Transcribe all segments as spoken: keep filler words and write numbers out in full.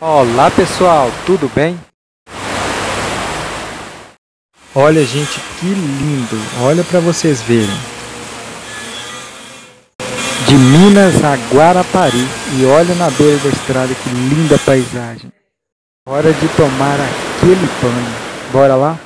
Olá pessoal, tudo bem? Olha gente, que lindo! Olha para vocês verem. De Minas a Guarapari e olha na beira da estrada que linda paisagem. Hora de tomar aquele banho. Bora lá?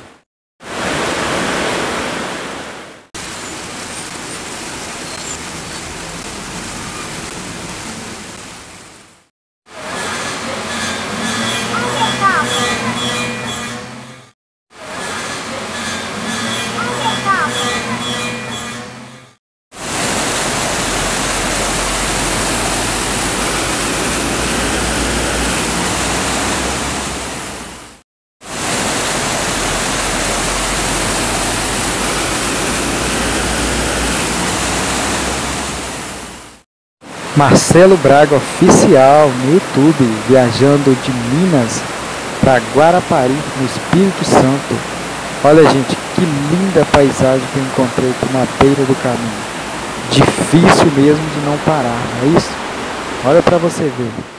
Marcelo Braga Oficial no YouTube, viajando de Minas para Guarapari, no Espírito Santo. Olha gente, que linda paisagem que eu encontrei aqui na beira do caminho. Difícil mesmo de não parar, não é isso? Olha para você ver.